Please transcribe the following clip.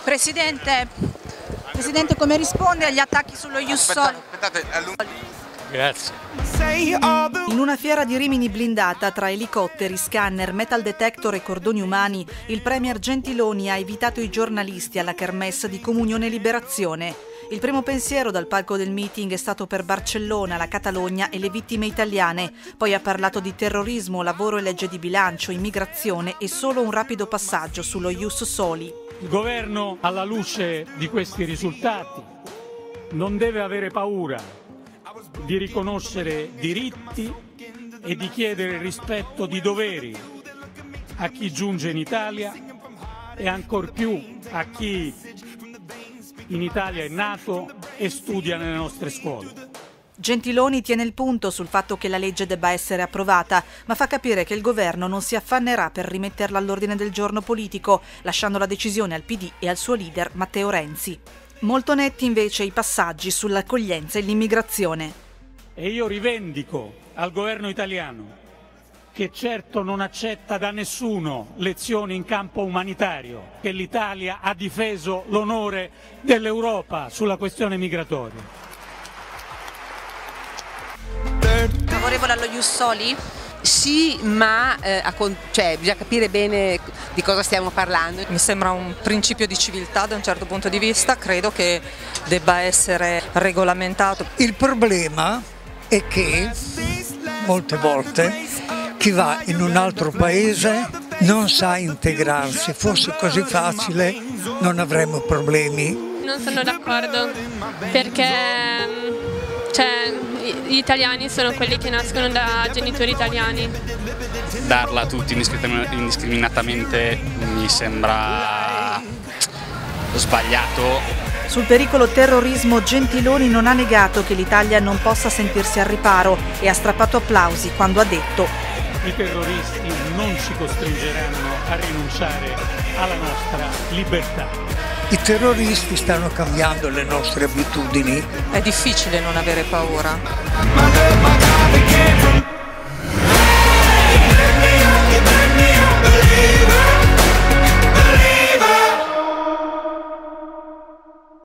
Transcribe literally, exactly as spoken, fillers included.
Presidente, Presidente, come risponde agli attacchi sullo Ius Soli? Grazie. In una fiera di Rimini blindata tra elicotteri, scanner, metal detector e cordoni umani, il premier Gentiloni ha invitato i giornalisti alla kermesse di Comunione e Liberazione. Il primo pensiero dal palco del meeting è stato per Barcellona, la Catalogna e le vittime italiane. Poi ha parlato di terrorismo, lavoro e legge di bilancio, immigrazione e solo un rapido passaggio sullo Ius Soli. Il governo, alla luce di questi risultati, non deve avere paura di riconoscere diritti e di chiedere rispetto di doveri a chi giunge in Italia e ancor più a chi in Italia è nato e studia nelle nostre scuole. Gentiloni tiene il punto sul fatto che la legge debba essere approvata, ma fa capire che il governo non si affannerà per rimetterla all'ordine del giorno politico, lasciando la decisione al P D e al suo leader Matteo Renzi. Molto netti invece i passaggi sull'accoglienza e l'immigrazione. E io rivendico al governo italiano, che certo non accetta da nessuno lezioni in campo umanitario, che l'Italia ha difeso l'onore dell'Europa sulla questione migratoria. Favorevole allo Ius Soli? Sì, ma eh, a, cioè, bisogna capire bene di cosa stiamo parlando. Mi sembra un principio di civiltà da un certo punto di vista, credo che debba essere regolamentato. Il problema è che molte volte chi va in un altro paese non sa integrarsi, fosse così facile non avremmo problemi. Non sono d'accordo perché cioè, gli italiani sono quelli che nascono da genitori italiani. Darla a tutti indiscriminatamente mi sembra sbagliato. Sul pericolo terrorismo Gentiloni non ha negato che l'Italia non possa sentirsi al riparo e ha strappato applausi quando ha detto: i terroristi non ci costringeranno a rinunciare alla nostra libertà. I terroristi stanno cambiando le nostre abitudini. È difficile non avere paura.